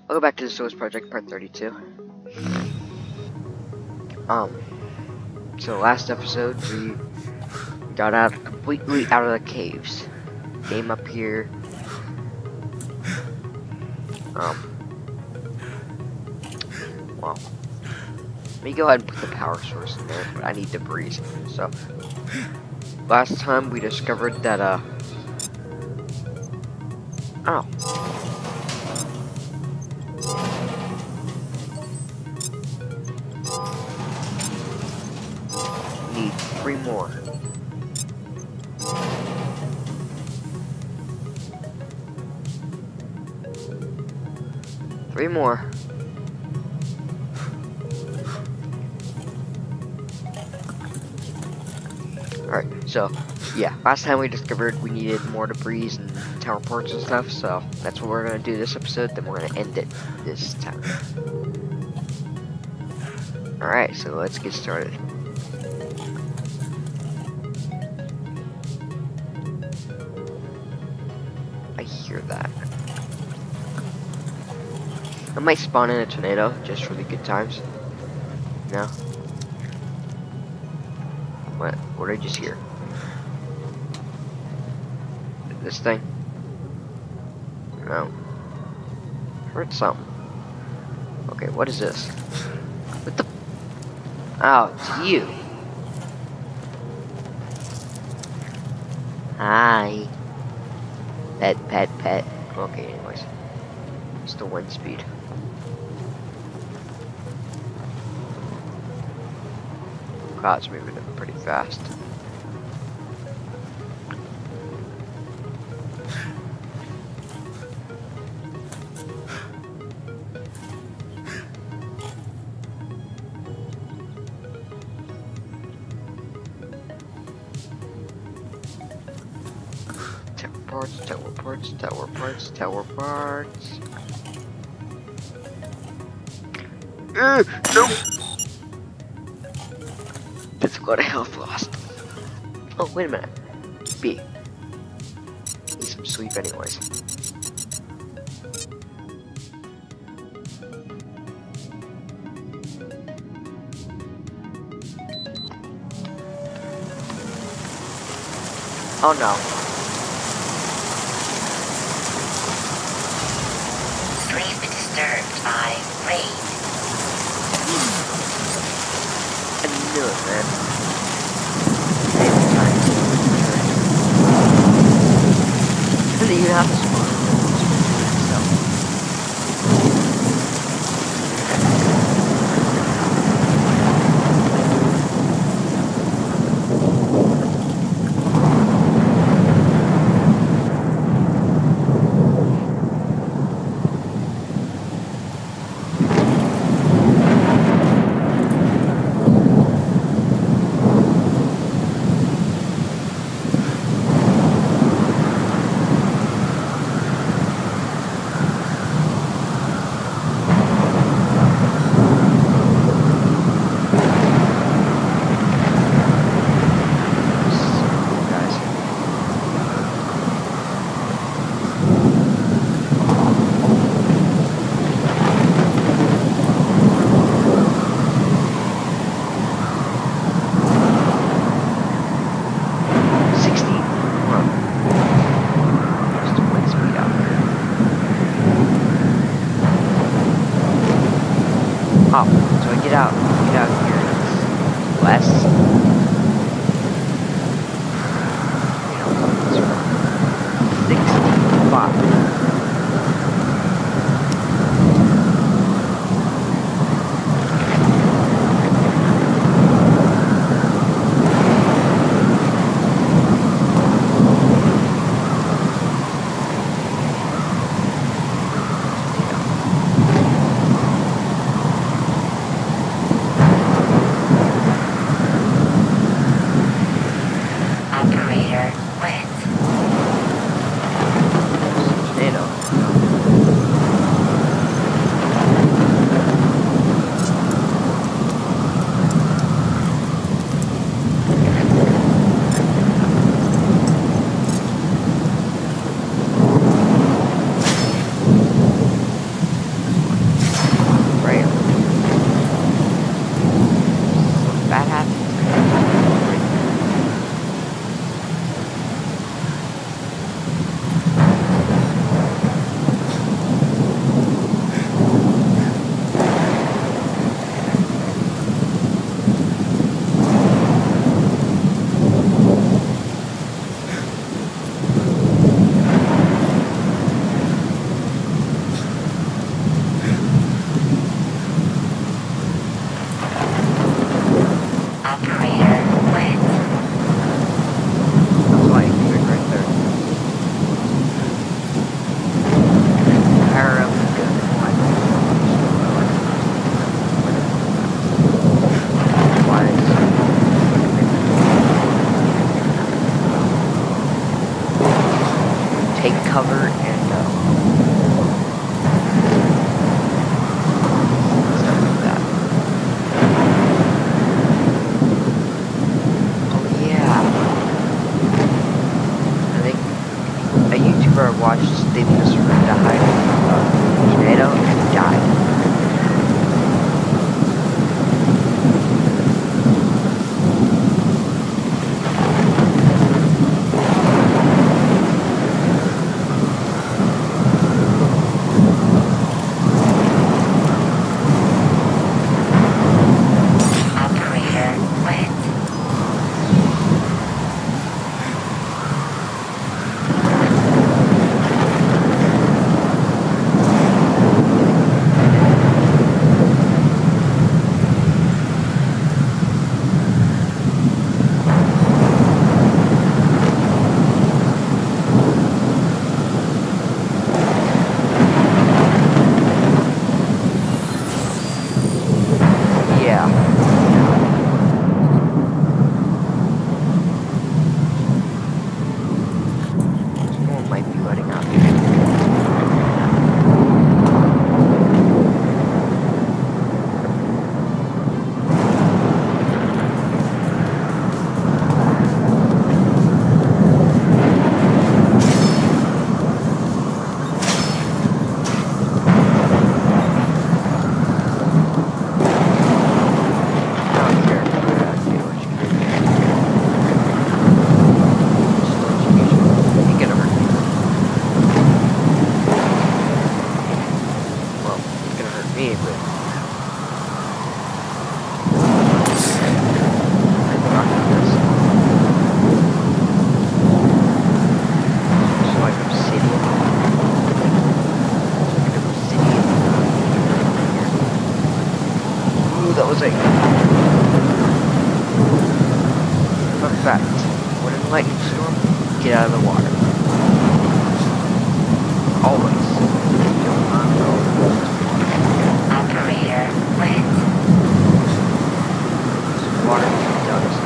Welcome back to the Source Project Part 32. So last episode we got out completely out of the caves. Came up here. Well, let me go ahead and put the power source in there, but I need debris. So last time we discovered that oh. Need 3 more. Three more. Alright, so yeah, last time we discovered we needed more debris and tower ports and stuff, so that's what we're gonna do this episode, then we're gonna end it this time. Alright, so let's get started. I hear that. I might spawn in a tornado just for the good times. No? What did I just hear? This thing? No. Heard something. Okay, what is this? What the? Oh, it's you. Hi. Pet. Okay, anyways. It's the wind speed. Cloud's moving pretty fast. Tower parts. No! That's a lot of health lost. Oh, wait a minute. B. Need some sleep anyways. Oh no. Brief disturbed by rain. I knew it, man. And then you have to spawn. Oh, so I get out here, it's west. You know, 65. take cover and stuff like that. Oh yeah, I think a YouTuber I watched did this room to hide a tornado and died. That was a fun fact. When in a lightning storm, get out of the water. Always. Do not go. Operator, wet. Water does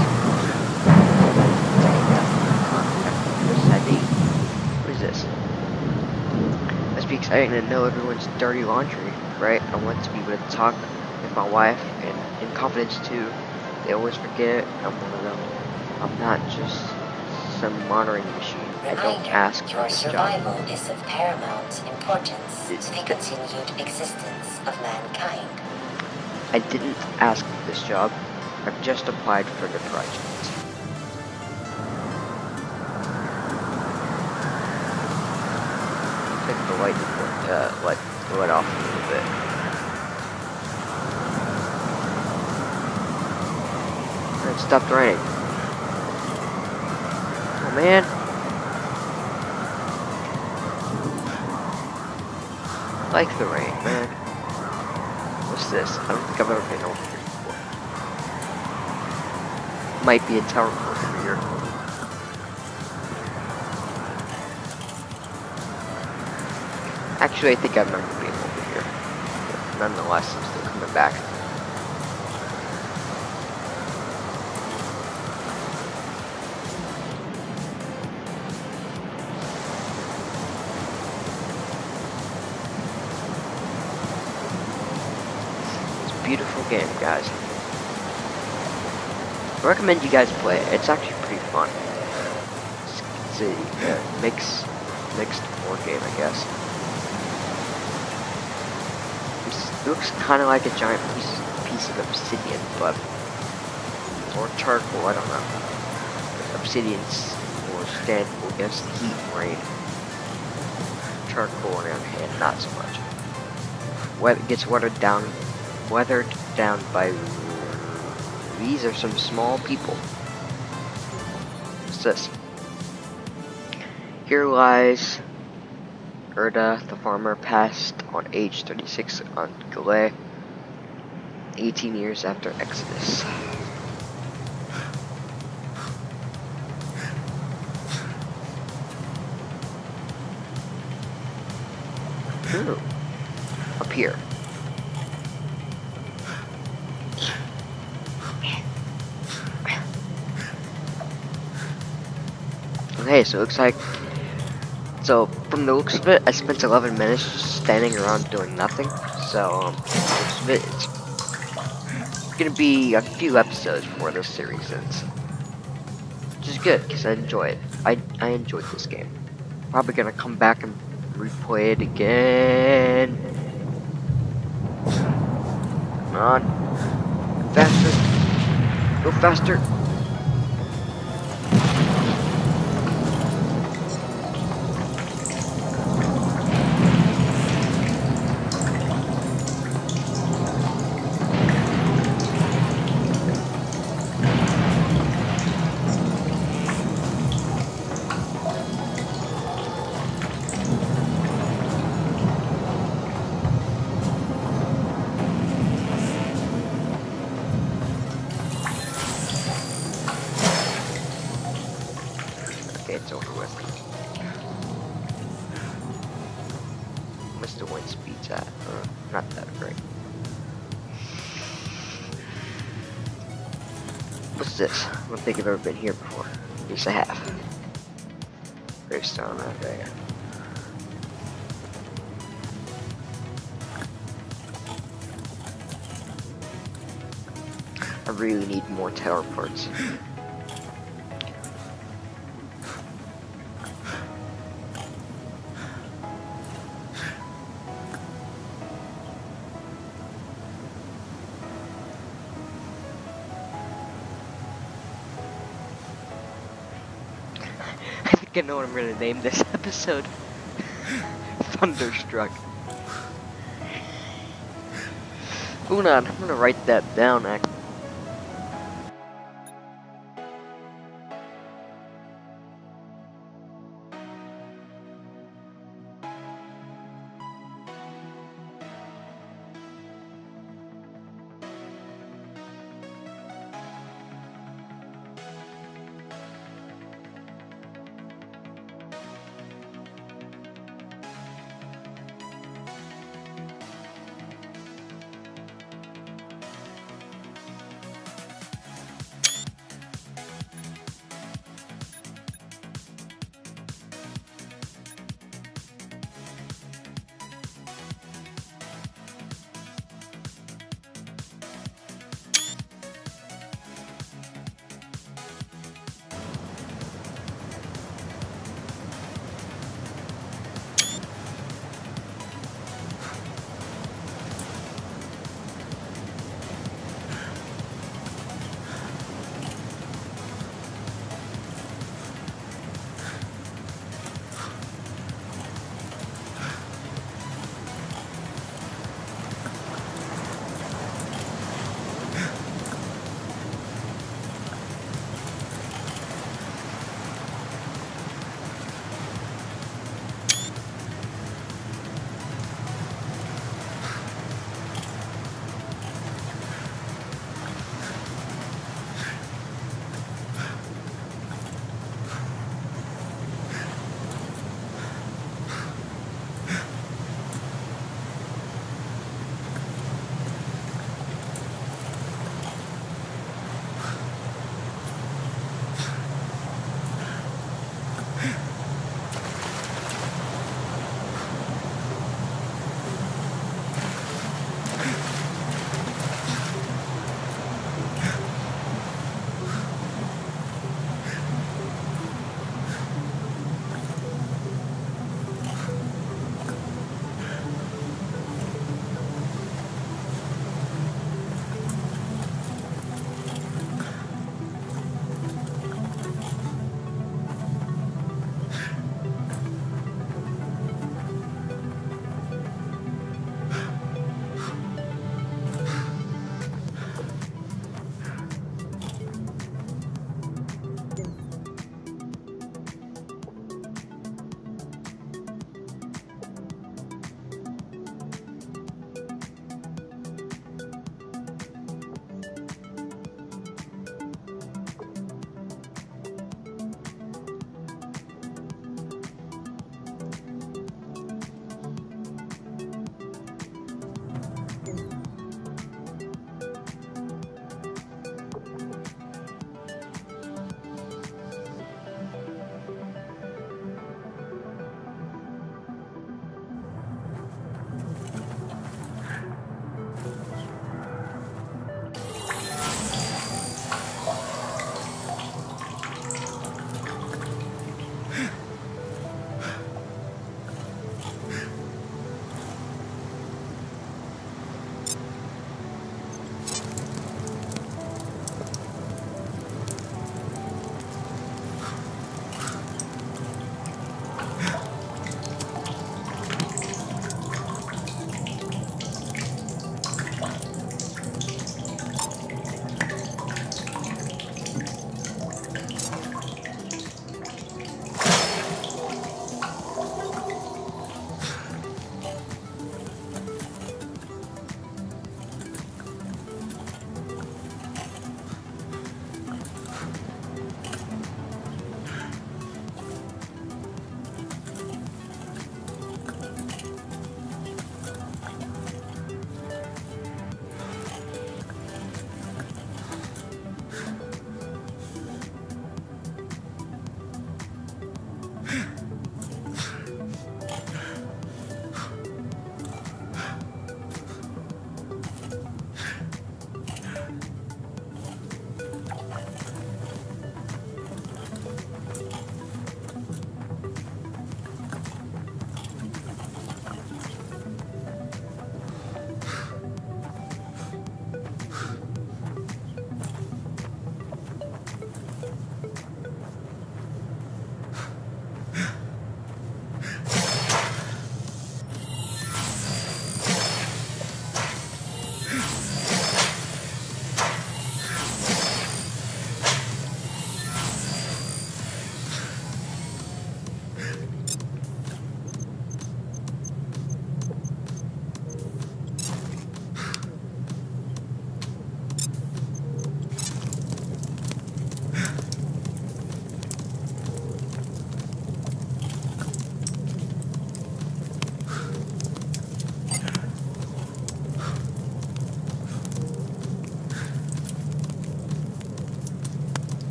what is this? Must be exciting to know everyone's dirty laundry, right? I want to be able to talk with my wife and in confidence too. They always forget it. I'm one of them. I'm not just some monitoring machine. I don't ask for Your this job. survival is of paramount importance to the continued existence of mankind. I didn't ask for this job. I've just applied for the project. I think the light let off a little bit. It stopped raining. Oh man. I like the rain, man. What's this? I don't think I've ever been over here before. Might be a tower over here. Actually, I think I remember being over here. But nonetheless, I'm still coming back. Beautiful game, guys. I recommend you guys play it. It's actually pretty fun. It's a mixed board game, I guess. It looks kind of like a giant piece of obsidian, but or charcoal. I don't know. Obsidians will stand against the heat and rain. Charcoal, on the other hand, not so much. It gets weathered down by these are some small people. What's this? Here lies Erda, the farmer, passed on age 36 on Galay, 18 years after Exodus. Ooh. Up here. Okay, so it looks like So, from the looks of it, I spent 11 minutes just standing around doing nothing. So, from the looks of it, it's gonna be a few episodes before this series ends. Which is good, because I enjoy it. I enjoyed this game. Probably gonna come back and replay it again. Come on. Faster. Go faster. It's over with. Mr. Wind speed's at, not that great. What's this? I don't think I've ever been here before. Yes, I have. Gravestone, okay. I really need more tower parts. I think I know what I'm gonna name this episode. Thunderstruck. Hold on, I'm gonna write that down actually.